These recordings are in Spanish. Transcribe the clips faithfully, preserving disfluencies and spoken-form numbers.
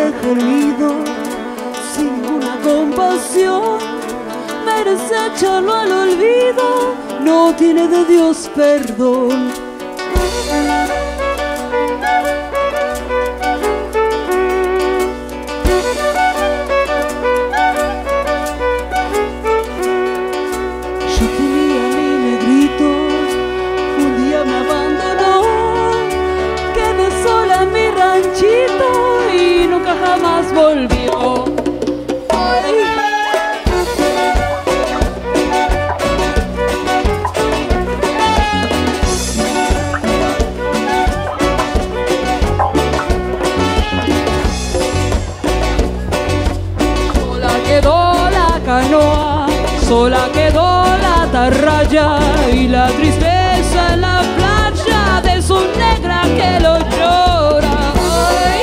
deja el nido sin ninguna compasión, merece echarlo al olvido, no tiene de Dios perdón. Yo tenía a mi negrito, un día me abandonó, quedé sola en mi ranchito y nunca jamás volvió. Ay. Sola quedó la canoa, sola quedó la atarraya y la tristeza en la playa de su negra que lo llora. Ay.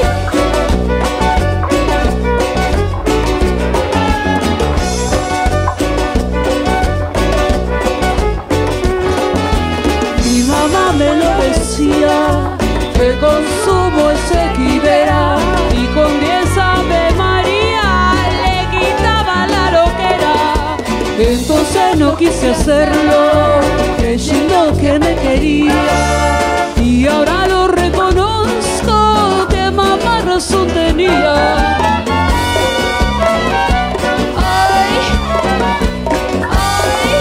Mi mamá me lo decía, que consumo es equivera y con diez Ave María le quitaba la loquera. Entonces no quise hacerlo, creyendo que me quería, y ahora lo reconozco, que mamá razón tenía. Ay, ay,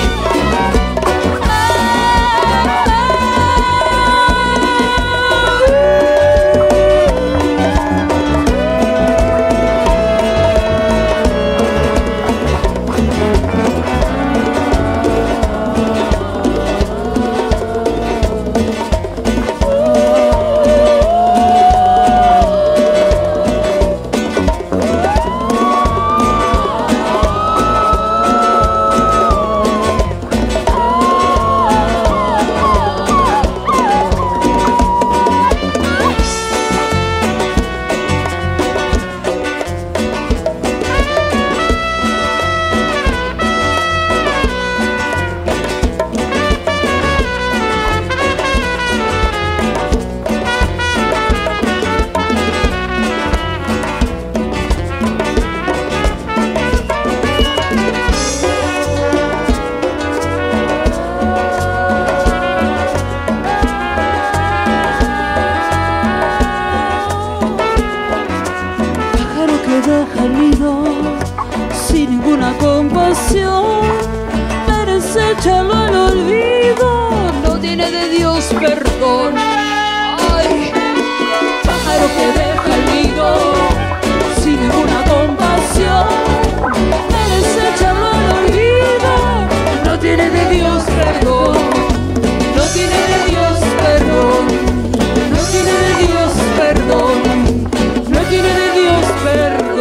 deja el nido sin ninguna compasión, merece echarlo al olvido, no tiene de Dios perdón. Ay, pájaro que deja el nido sin ninguna compasión, merece echarlo al olvido, no tiene de Dios perdón, no tiene de Dios perdón, no tiene de Dios perdón, no tiene de Dios perdón.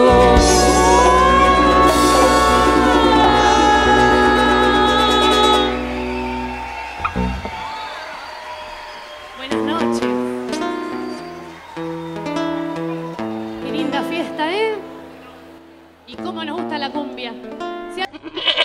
Buenas noches. Qué linda fiesta, ¿eh? Y cómo nos gusta la cumbia. ¿Sí?